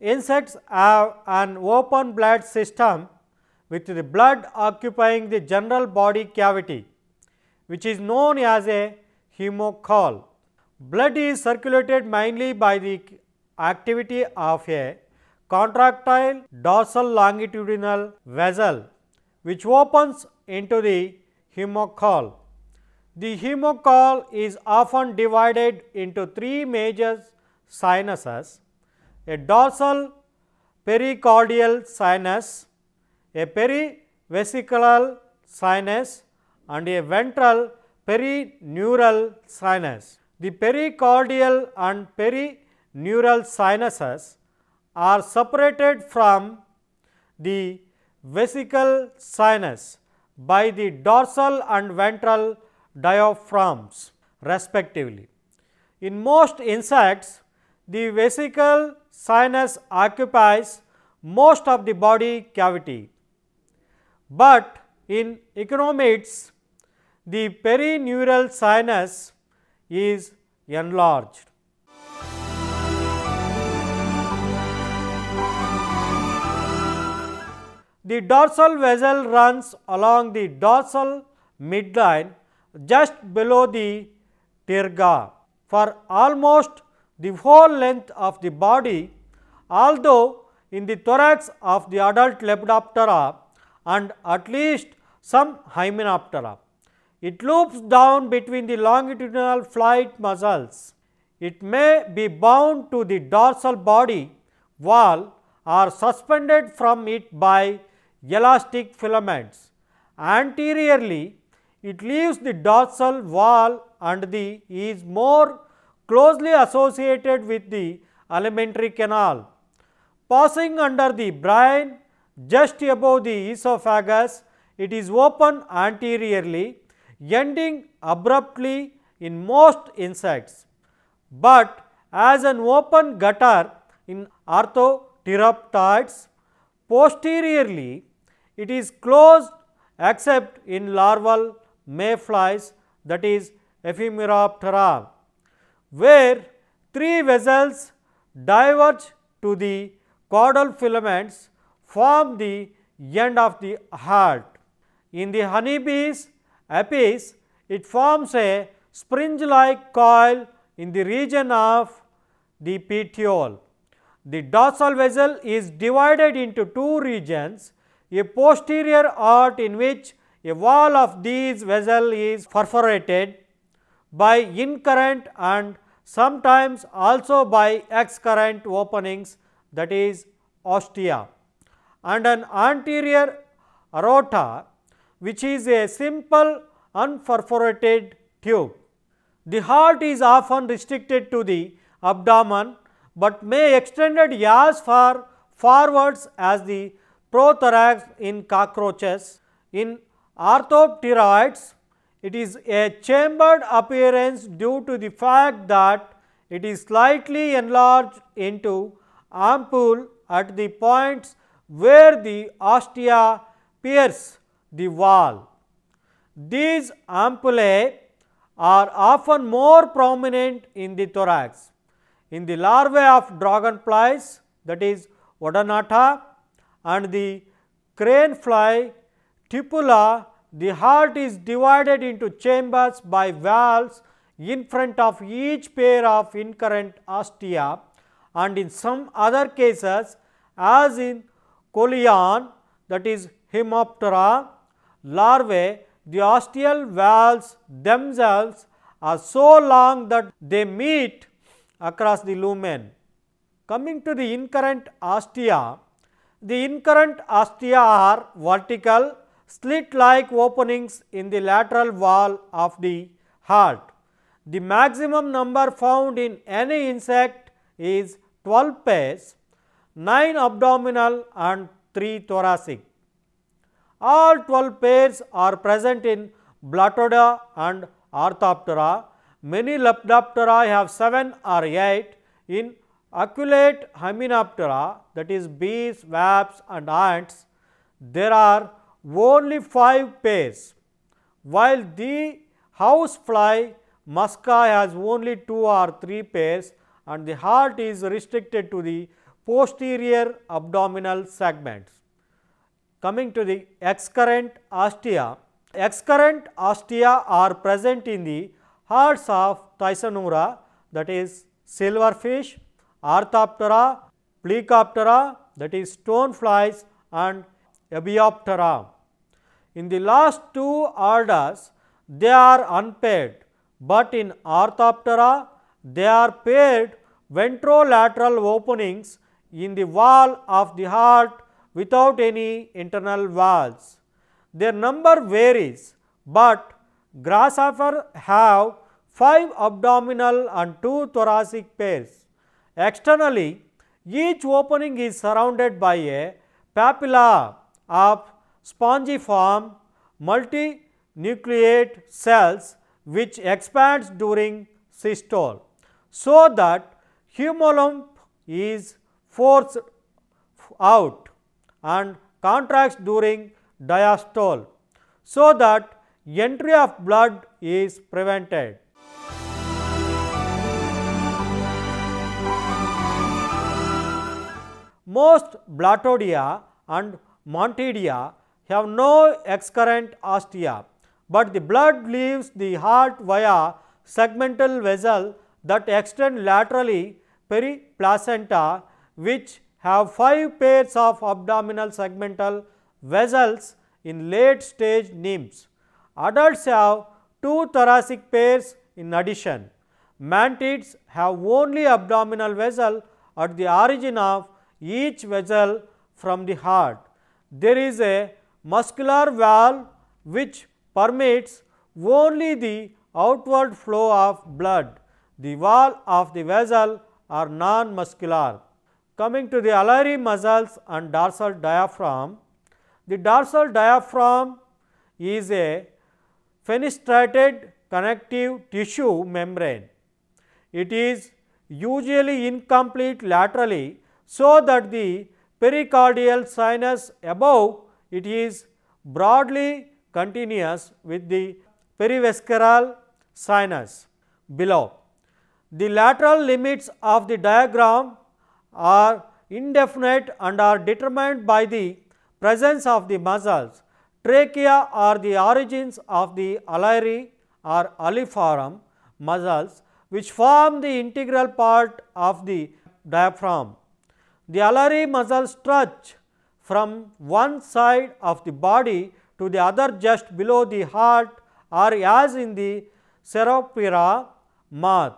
insects have an open blood system with the blood occupying the general body cavity, which is known as a hemocoel. Blood is circulated mainly by the activity of a contractile dorsal longitudinal vessel, which opens into the hemocoel. The hemocoel is often divided into three major sinuses: a dorsal pericardial sinus, a perivesical sinus, and a ventral perineural sinus. The pericardial and perineural sinuses are separated from the vesical sinus by the dorsal and ventral diaphragms respectively. In most insects, the vesical sinus occupies most of the body cavity, but in echinomids, the perineural sinus is enlarged. The dorsal vessel runs along the dorsal midline just below the terga for almost the whole length of the body, although in the thorax of the adult Lepidoptera and at least some Hymenoptera. It loops down between the longitudinal flight muscles. It may be bound to the dorsal body wall or suspended from it by elastic filaments. Anteriorly, it leaves the dorsal wall and is more closely associated with the alimentary canal. Passing under the brain just above the esophagus, it is open anteriorly, ending abruptly in most insects, but as an open gutter in Orthopteroptids. Posteriorly, it is closed except in larval mayflies, that is Ephemeroptera, where three vessels diverge to the caudal filaments form the end of the heart. In the honeybee's apis, it forms a springe-like coil in the region of the petiole. The dorsal vessel is divided into two regions, a posterior arc in which a wall of these vessels is perforated by incurrent and sometimes also by excurrent openings, that is ostia, and an anterior aorta, which is a simple unperforated tube. The heart is often restricted to the abdomen, but may extended as far forwards as the prothorax in cockroaches. In orthopteroids, it is a chambered appearance due to the fact that it is slightly enlarged into ampoule at the points where the ostia pierce the wall. These ampullae are often more prominent in the thorax. In the larvae of dragonflies, that is Odonata, and the cranefly Tipula, the heart is divided into chambers by valves in front of each pair of incurrent ostia, and in some other cases, as in Coleon, that is Hemoptera larvae, the ostial valves themselves are so long that they meet across the lumen. Coming to the incurrent ostia, the incurrent ostia are vertical slit-like openings in the lateral wall of the heart. The maximum number found in any insect is 12 pairs, 9 abdominal and 3 thoracic. All 12 pairs are present in Blatoda and Orthoptera. Many Lepidoptera have 7 or 8. In aculeate Hymenoptera, that is bees, wasps and ants, there are only 5 pairs, while the housefly Musca has only 2 or 3 pairs, and the heart is restricted to the posterior abdominal segments. Coming to the excurrent ostia. Excurrent ostia are present in the hearts of Thysanura, that is silverfish, Orthoptera, Plecoptera, that is stoneflies, and Abioptera. In the last two orders, they are unpaired, but in Orthoptera, they are paired ventrolateral openings in the wall of the heart without any internal walls. Their number varies, but grasshopper have 5 abdominal and 2 thoracic pairs. Externally, each opening is surrounded by a papilla of spongiform multinucleate cells which expands during systole, so that hemolymph is forced out and contracts during diastole, so that entry of blood is prevented. Most Blatodia and Montidia have no excurrent ostia, but the blood leaves the heart via segmental vessel that extend laterally periplacenta, which have 5 pairs of abdominal segmental vessels in late stage nymphs. Adults have 2 thoracic pairs in addition. Mantids have only abdominal vessel at the origin of each vessel from the heart. There is a muscular valve which permits only the outward flow of blood. The wall of the vessel are non-muscular. Coming to the alari muscles and dorsal diaphragm. The dorsal diaphragm is a fenestrated connective tissue membrane. It is usually incomplete laterally, so that the pericardial sinus above it is broadly continuous with the perivascular sinus below. The lateral limits of the diagram are indefinite and are determined by the presence of the muscles. Trachea are the origins of the alari or aliforum muscles, which form the integral part of the diaphragm. The alari muscles stretch from one side of the body to the other just below the heart, or as in the Ceropera moth.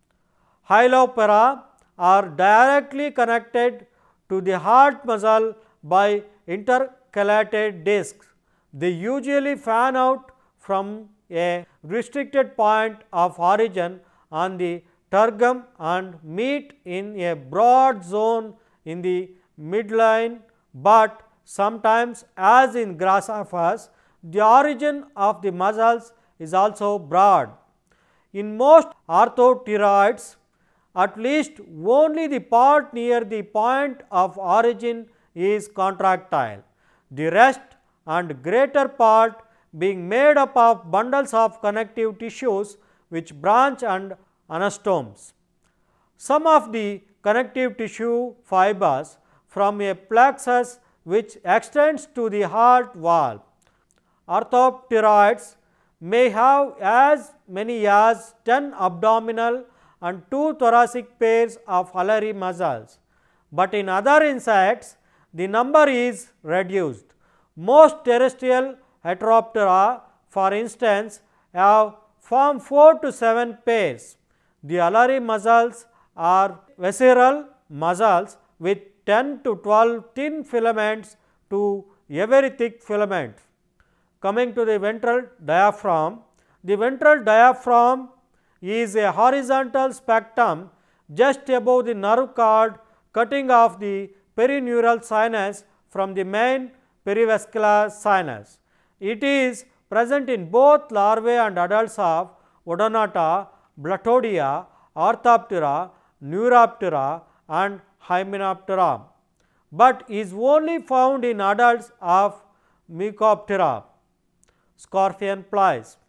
Hyloptera are directly connected to the heart muscle by intercalated discs. They usually fan out from a restricted point of origin on the tergum and meet in a broad zone in the midline, but sometimes, as in grasshoppers, the origin of the muscles is also broad. In most orthopteroids, at least only the part near the point of origin is contractile, the rest and greater part being made up of bundles of connective tissues which branch and anastomes. Some of the connective tissue fibers from a plexus which extends to the heart wall. Orthopteroids may have as many as 10 abdominal and 2 thoracic pairs of alari muscles, but in other insects the number is reduced. Most terrestrial Heteroptera, for instance, have form 4 to 7 pairs. The alari muscles are visceral muscles with 10 to 12 thin filaments to a very thick filament. Coming to the ventral diaphragm, the ventral diaphragm is a horizontal spectrum just above the nerve cord cutting off the perineural sinus from the main perivascular sinus. It is present in both larvae and adults of Odonata, Blatodia, Orthoptera, Neuroptera and Hymenoptera, but is only found in adults of Mycoptera, scorpion flies,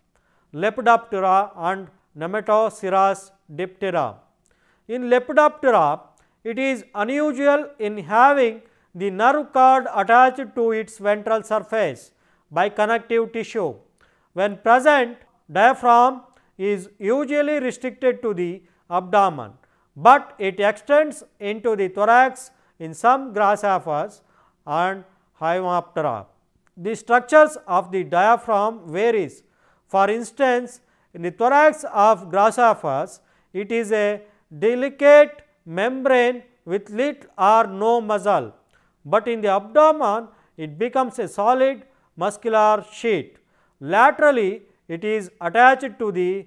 Lepidoptera and Nematoceras diptera. In Lepidoptera, It is unusual in having the nerve cord attached to its ventral surface by connective tissue. When present, diaphragm is usually restricted to the abdomen, but it extends into the thorax in some grasshoppers and Hymenoptera. The structures of the diaphragm varies. For instance, in the thorax of grasshoppers, it is a delicate membrane with little or no muscle, but in the abdomen it becomes a solid muscular sheet. Laterally, it is attached to the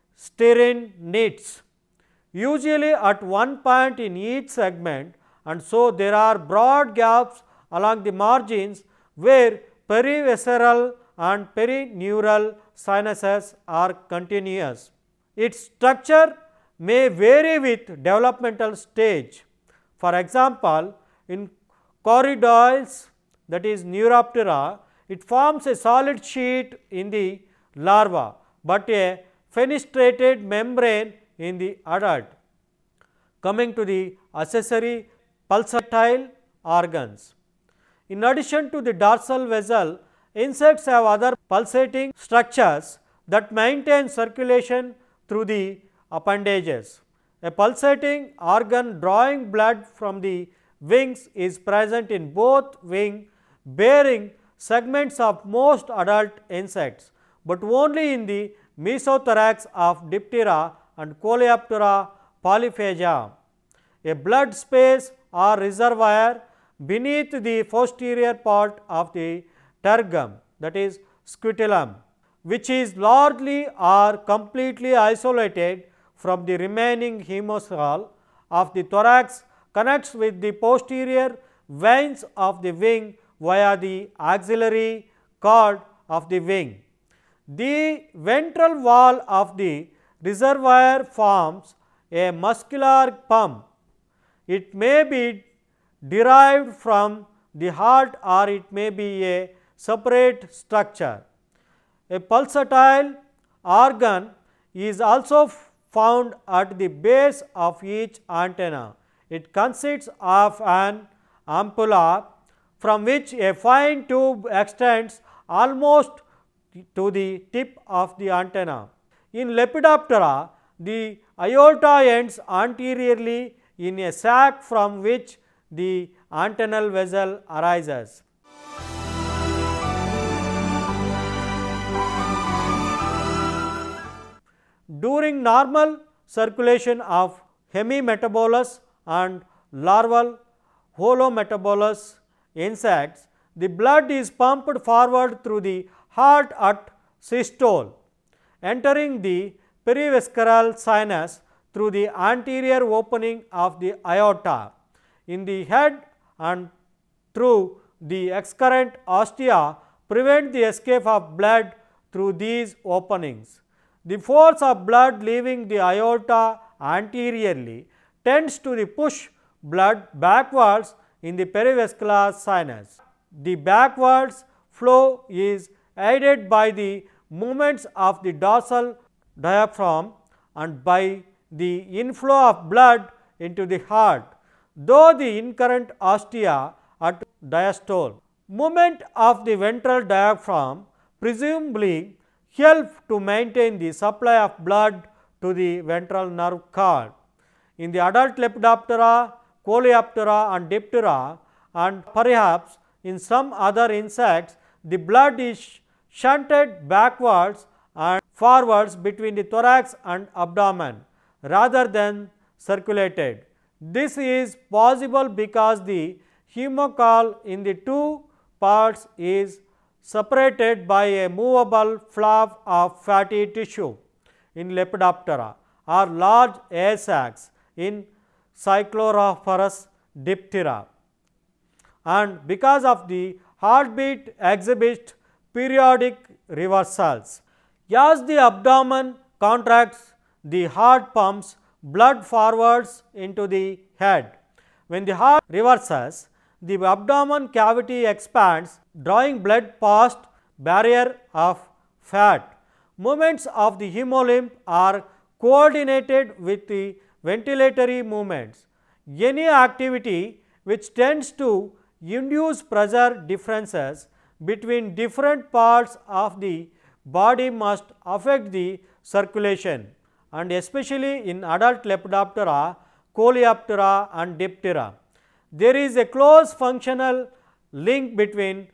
sterninates, usually at one point in each segment, and so there are broad gaps along the margins where perivisceral and perineural sinuses are continuous. Its structure may vary with developmental stage. For example, in choroides, that is Neuroptera, it forms a solid sheet in the larva, but a fenestrated membrane in the adult. Coming to the accessory pulsatile organs. In addition to the dorsal vessel, insects have other pulsating structures that maintain circulation through the appendages. A pulsating organ drawing blood from the wings is present in both wing bearing segments of most adult insects, but only in the mesothorax of Diptera and Coleoptera polyphagia. A blood space or reservoir beneath the posterior part of the tergum, that is scutellum, which is largely or completely isolated from the remaining hemocoel of the thorax, connects with the posterior veins of the wing via the axillary cord of the wing. The ventral wall of the reservoir forms a muscular pump. It may be derived from the heart or it may be a separate structure. A pulsatile organ is also found at the base of each antenna. It consists of an ampulla from which a fine tube extends almost to the tip of the antenna. In Lepidoptera, the aorta ends anteriorly in a sac from which the antennal vessel arises. During normal circulation of hemimetabolous and larval holometabolous insects, the blood is pumped forward through the heart at systole, entering the perivisceral sinus through the anterior opening of the aorta in the head and through the excurrent ostia prevent the escape of blood through these openings. The force of blood leaving the aorta anteriorly tends to push blood backwards in the perivascular sinus. The backwards flow is aided by the movements of the dorsal diaphragm and by the inflow of blood into the heart, though the incurrent ostia at diastole. Movement of the ventral diaphragm presumably help to maintain the supply of blood to the ventral nerve cord. In the adult Lepidoptera, Coleoptera and Diptera and perhaps in some other insects, the blood is shunted backwards and forwards between the thorax and abdomen rather than circulated. This is possible because the hemocoel in the two parts is separated by a movable flap of fatty tissue in Lepidoptera or large air sacs in Cyclorophorus Diptera, and because of the heartbeat exhibits periodic reversals. As the abdomen contracts, the heart pumps blood forwards into the head. When the heart reverses, the abdomen cavity expands, drawing blood past barrier of fat. Movements of the hemolymph are coordinated with the ventilatory movements. Any activity which tends to induce pressure differences between different parts of the body must affect the circulation, and especially in adult Lepidoptera, Coleoptera and Diptera. There is a close functional link between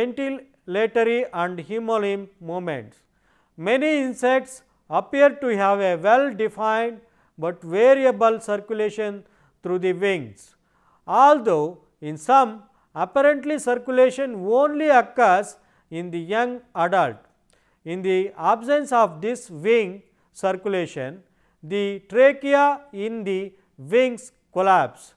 ventilatory and hemolymph movements. Many insects appear to have a well defined but variable circulation through the wings, although in some apparently circulation only occurs in the young adult. In the absence of this wing circulation, the trachea in the wings collapse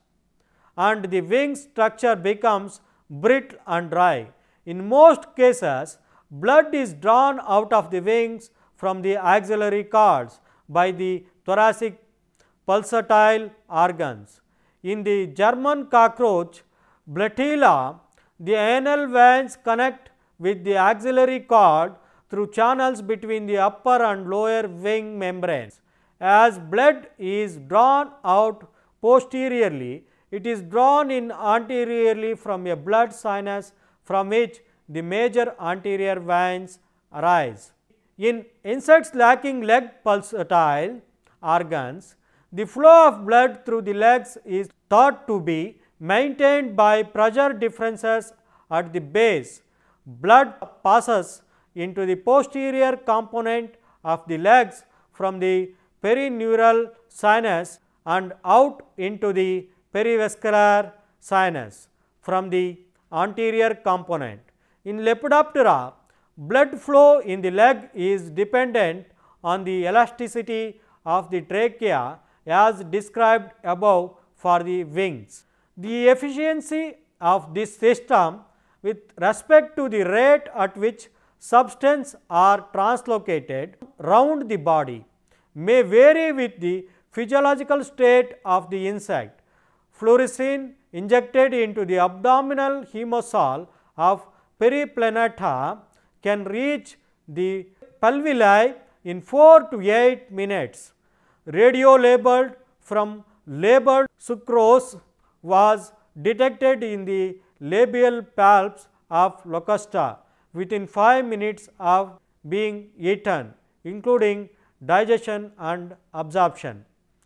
and the wing structure becomes brittle and dry. In most cases, blood is drawn out of the wings from the axillary cords by the thoracic pulsatile organs. In the German cockroach Blattella, the anal veins connect with the axillary cord through channels between the upper and lower wing membranes. As blood is drawn out posteriorly, it is drawn in anteriorly from a blood sinus from which the major anterior veins arise. In insects lacking leg pulsatile organs, the flow of blood through the legs is thought to be maintained by pressure differences at the base. Blood passes into the posterior component of the legs from the perineural sinus and out into the perivascular sinus from the anterior component. In Lepidoptera, blood flow in the leg is dependent on the elasticity of the trachea as described above for the wings. The efficiency of this system with respect to the rate at which substances are translocated round the body may vary with the physiological state of the insect. Fluorescein injected into the abdominal hemosol of Periplaneta can reach the pelvillae in 4 to 8 minutes. Radio-labeled from labeled sucrose was detected in the labial palps of Locusta within 5 minutes of being eaten, including digestion and absorption.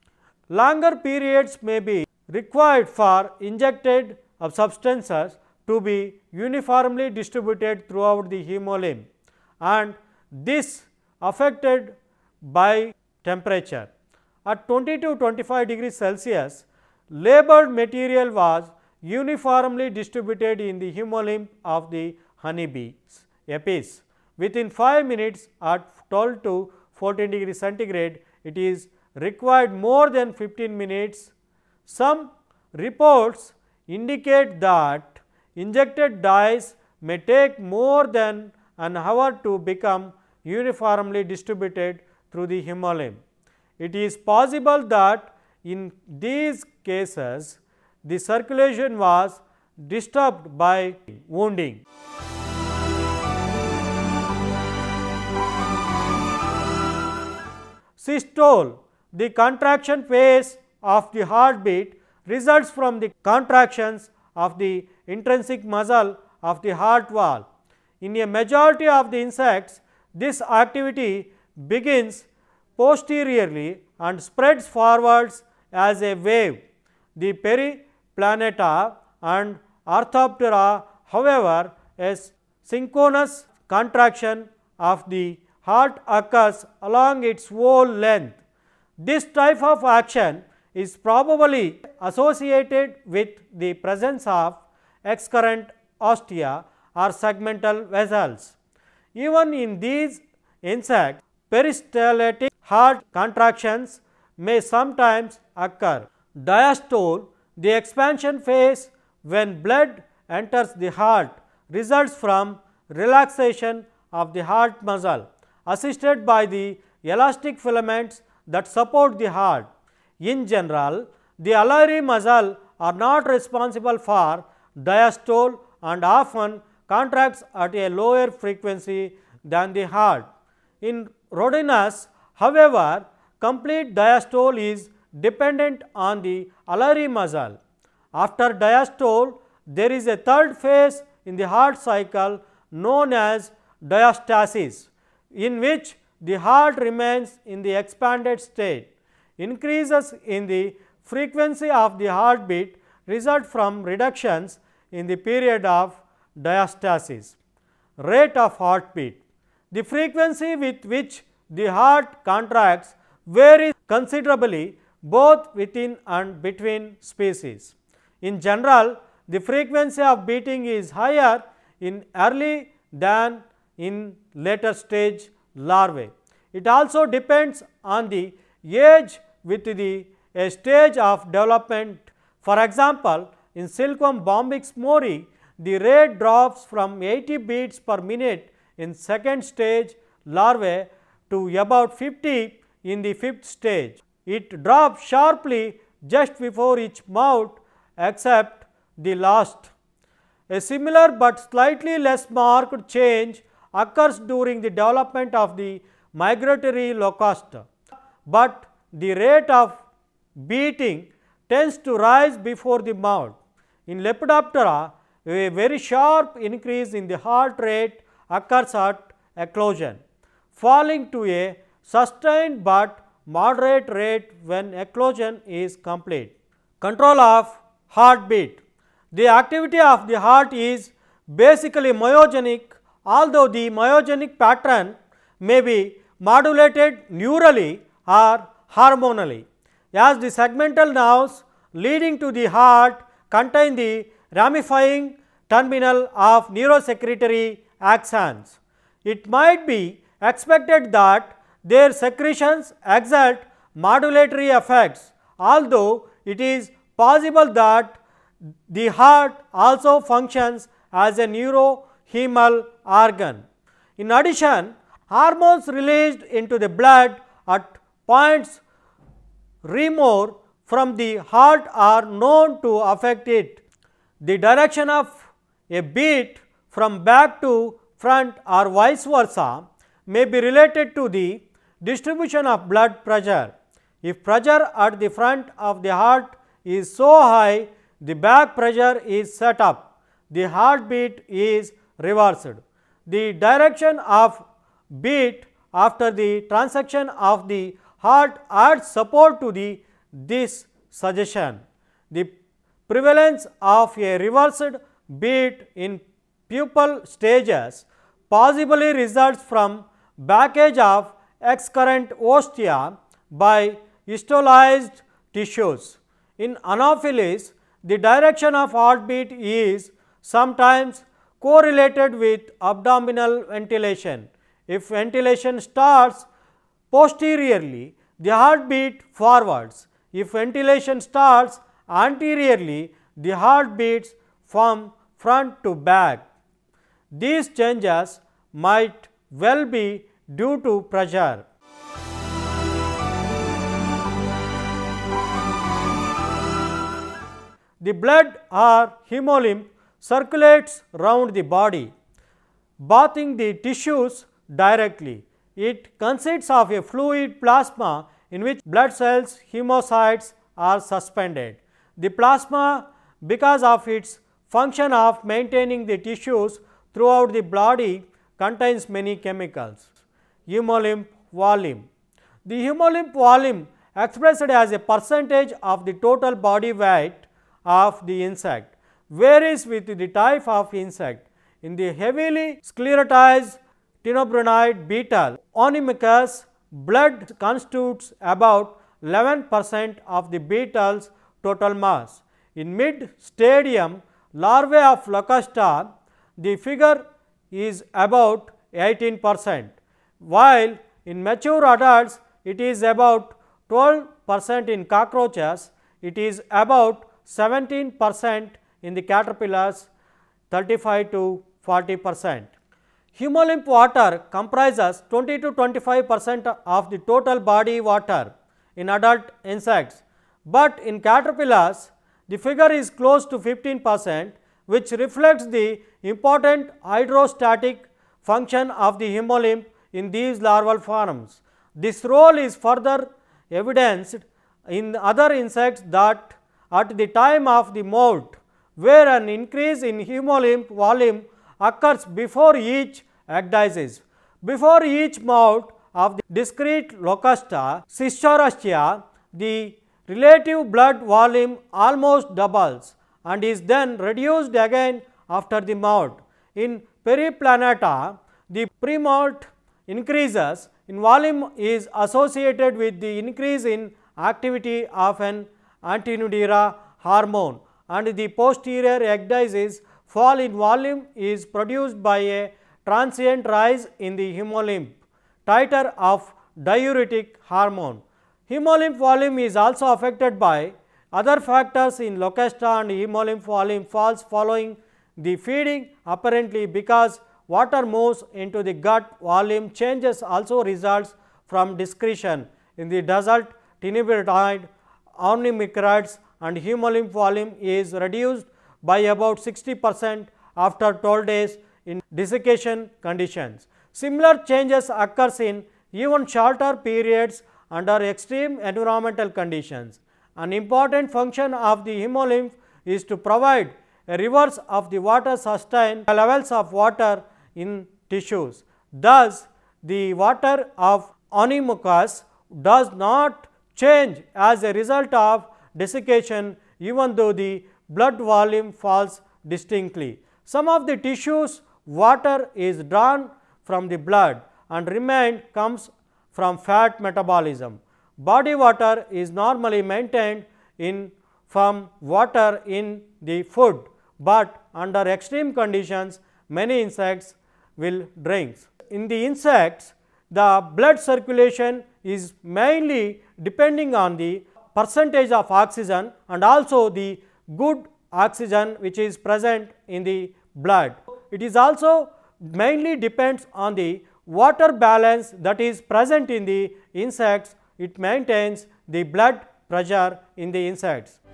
Longer periods may be required for injected substances to be uniformly distributed throughout the hemolymph, and this affected by temperature. At 20 to 25 degrees Celsius, labeled material was uniformly distributed in the hemolymph of the honeybees apis. Within 5 minutes at 12 to 14 degrees centigrade, it is required more than 15 minutes. Some reports indicate that injected dyes may take more than an hour to become uniformly distributed through the hemolymph. It is possible that in these cases the circulation was disturbed by wounding. Systole, the contraction phase of the heartbeat, results from the contractions of the intrinsic muscle of the heart wall. In a majority of the insects, this activity begins posteriorly and spreads forwards as a wave. The Periplaneta and Orthoptera, however, a synchronous contraction of the heart occurs along its whole length. This type of action is probably associated with the presence of excurrent ostia or segmental vessels. Even in these insects, peristaltic heart contractions may sometimes occur. Diastole, the expansion phase when blood enters the heart, results from relaxation of the heart muscle assisted by the elastic filaments that support the heart. In general, the alveolar muscle are not responsible for diastole and often contracts at a lower frequency than the heart. In Rhodinus, however, complete diastole is dependent on the alari muscle. After diastole, there is a third phase in the heart cycle known as diastasis, in which the heart remains in the expanded state. Increases in the frequency of the heartbeat result from reductions in the period of diastasis. Rate of heartbeat. The frequency with which the heart contracts varies considerably both within and between species. In general, the frequency of beating is higher in early than in later stage larvae. It also depends on the age with the a stage of development. For example, in Silkworm bombyx mori, the rate drops from 80 beats per minute in second stage larvae to about 50 in the fifth stage. It drops sharply just before each moult except the last. A similar but slightly less marked change occurs during the development of the migratory locust, but the rate of beating tends to rise before the moult. In Lepidoptera, a very sharp increase in the heart rate occurs at eclosion, falling to a sustained but moderate rate when eclosion is complete. Control of heartbeat. The activity of the heart is basically myogenic, although the myogenic pattern may be modulated neurally or hormonally, as the segmental nerves leading to the heart contain the ramifying terminal of neurosecretory axons. It might be expected that their secretions exert modulatory effects, although it is possible that the heart also functions as a neurohemal organ. In addition, hormones released into the blood at points remote from the heart are known to affect it. The direction of a beat from back to front or vice versa may be related to the distribution of blood pressure. If pressure at the front of the heart is so high, the back pressure is set up, the heartbeat is reversed. The direction of beat after the transection of the heart adds support to this suggestion. The prevalence of a reversed beat in pupal stages possibly results from backage of excurrent ostia by histolized tissues. In Anopheles, the direction of heartbeat is sometimes correlated with abdominal ventilation. If ventilation starts posteriorly, the heart beat forwards. If ventilation starts anteriorly, the heart beats from front to back. These changes might well be due to pressure. The blood or hemolymph circulates round the body, bathing the tissues directly. It consists of a fluid plasma in which blood cells, hemocytes are suspended. The plasma, because of its function of maintaining the tissues throughout the body, contains many chemicals. Hemolymph volume. The hemolymph volume, expressed as a percentage of the total body weight of the insect, varies with the type of insect. In the heavily sclerotized ctenobrunide beetle, Onychus, blood constitutes about 11% of the beetle's total mass. In mid stadium larvae of Locusta, the figure is about 18%, while in mature adults it is about 12% in cockroaches, it is about 17% in the caterpillars, 35 to 40%. Hemolymph water comprises 20 to 25% of the total body water in adult insects, but in caterpillars the figure is close to 15%, which reflects the important hydrostatic function of the hemolymph in these larval forms. This role is further evidenced in other insects that at the time of the molt, where an increase in hemolymph volume occurs before each ecdysis. Before each molt of the discrete Locusta Schistostea, the relative blood volume almost doubles and is then reduced again after the molt. In Periplaneta, the premolt increases in volume is associated with the increase in activity of an antinudera hormone, and the posterior ecdysis fall in volume is produced by a transient rise in the hemolymph titer of diuretic hormone. Hemolymph volume is also affected by other factors in Locusta, and hemolymph volume falls following the feeding, apparently because water moves into the gut. Volume changes also results from discretion in the adult tenebratoid ornithomicroids, and hemolymph volume is reduced by about 60% after 12 days in desiccation conditions. Similar changes occurs in even shorter periods under extreme environmental conditions. An important function of the hemolymph is to provide a reverse of the water sustain levels of water in tissues. Thus, the water of Onychus does not change as a result of desiccation, even though the blood volume falls distinctly. Some of the tissues water is drawn from the blood and remained comes from fat metabolism. Body water is normally maintained in from water in the food, but under extreme conditions many insects will drink. In the insects, the blood circulation is mainly depending on the percentage of oxygen and also the good oxygen which is present in the blood. It is also mainly depends on the water balance that is present in the insects. It maintains the blood pressure in the insects.